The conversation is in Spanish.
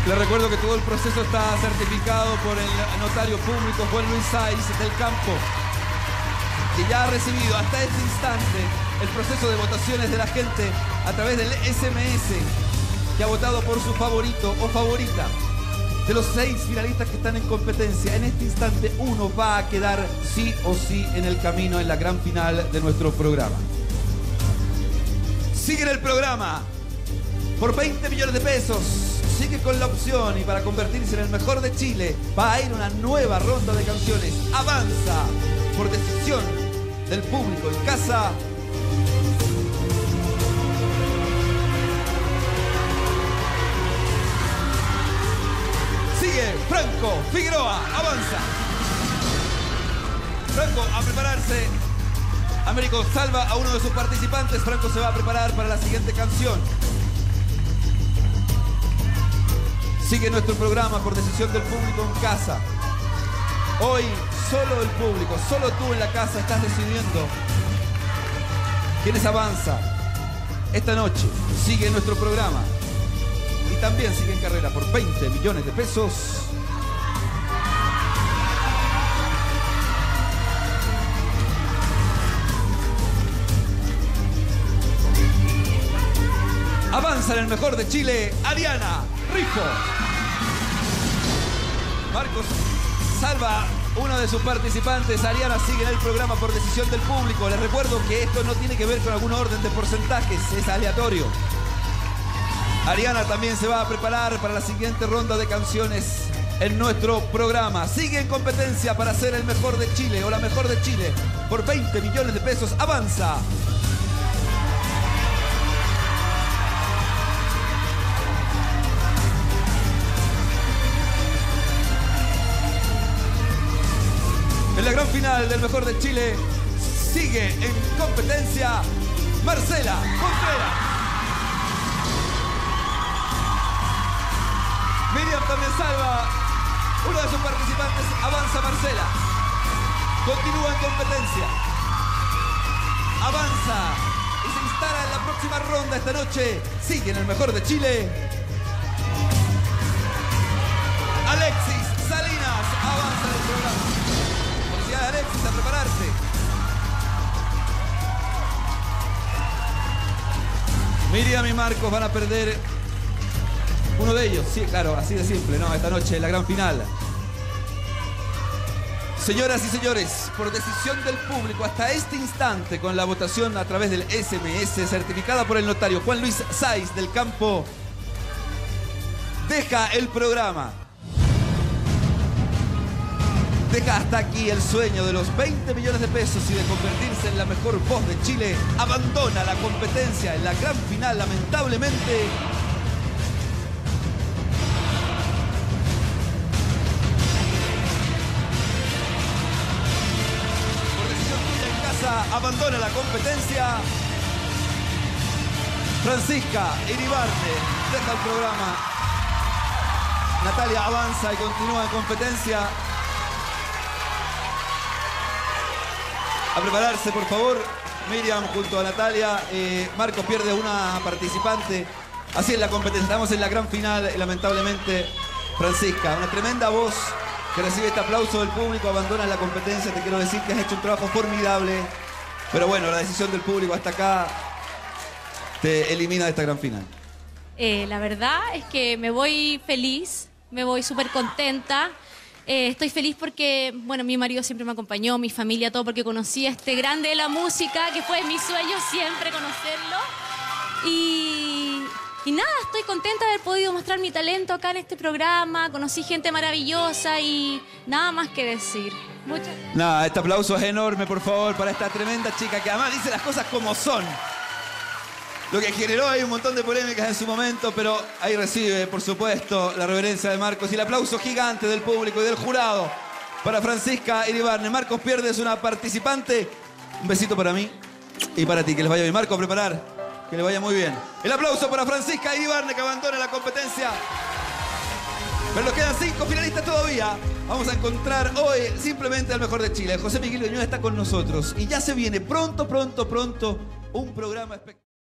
Les recuerdo que todo el proceso está certificado por el notario público Juan Luis Sáiz del Campo, que ya ha recibido hasta este instante el proceso de votaciones de la gente a través del SMS, que ha votado por su favorito o favorita. De los 6 finalistas que están en competencia, en este instante uno va a quedar sí o sí en el camino en la gran final de nuestro programa. Sigue en el programa por 20 millones de pesos. Sigue con la opción y para convertirse en el mejor de Chile va a ir una nueva ronda de canciones. Avanza por decisión del público en casa. Sigue Franco Figueroa. Avanza. Franco a prepararse. Américo salva a uno de sus participantes. Franco se va a preparar para la siguiente canción. Sigue nuestro programa por decisión del público en casa. Hoy solo el público, solo tú en la casa estás decidiendo quiénes avanza. Esta noche sigue nuestro programa y también sigue en carrera por 20 millones de pesos. Avanza en el mejor de Chile, Ariana Rifo. Marcos salva uno de sus participantes. Ariana sigue en el programa por decisión del público. Les recuerdo que esto no tiene que ver con algún orden de porcentajes, es aleatorio. Ariana también se va a preparar para la siguiente ronda de canciones en nuestro programa. Sigue en competencia para ser el mejor de Chile o la mejor de Chile por 20 millones de pesos. Avanza. En la gran final del mejor de Chile sigue en competencia Marcela Contreras. Miriam también salva uno de sus participantes. Avanza Marcela. Continúa en competencia. Avanza y se instala en la próxima ronda esta noche. Sigue en el mejor de Chile Alexis Salinas. Avanza en el programa. Alexis a prepararse. Miriam y Marcos van a perder uno de ellos. Sí, claro, así de simple, ¿no? Esta noche, la gran final. Señoras y señores, por decisión del público, hasta este instante, con la votación a través del SMS, certificada por el notario Juan Luis Sáiz del Campo, deja el programa. Deja hasta aquí el sueño de los 20 millones de pesos y de convertirse en la mejor voz de Chile. Abandona la competencia en la gran final, lamentablemente. Por decisión tuya en casa, abandona la competencia. Francisca Iribarne deja el programa. Natalia avanza y continúa en competencia. A prepararse, por favor. Miriam junto a Natalia. Marcos pierde una participante. Así es la competencia. Estamos en la gran final. Lamentablemente, Francisca, una tremenda voz que recibe este aplauso del público. Abandona la competencia. Te quiero decir que has hecho un trabajo formidable. Pero bueno, la decisión del público hasta acá te elimina de esta gran final. La verdad es que me voy feliz. Me voy súper contenta. Estoy feliz porque, bueno, mi marido siempre me acompañó, mi familia, todo, porque conocí a este grande de la música, que fue mi sueño siempre conocerlo. Y nada, estoy contenta de haber podido mostrar mi talento acá en este programa. Conocí gente maravillosa y nada más que decir. Muchas gracias. Nada, este aplauso es enorme, por favor, para esta tremenda chica que además dice las cosas como son. Lo que generó ahí un montón de polémicas en su momento, pero ahí recibe, por supuesto, la reverencia de Marcos y el aplauso gigante del público y del jurado para Francisca Iribarne. Marcos pierde, es una participante. Un besito para mí y para ti, que les vaya bien. Marcos, preparar, que les vaya muy bien. El aplauso para Francisca Iribarne, que abandona la competencia. Pero nos quedan 5 finalistas todavía. Vamos a encontrar hoy simplemente al mejor de Chile. José Miguel Viñuela está con nosotros y ya se viene pronto un programa espectacular.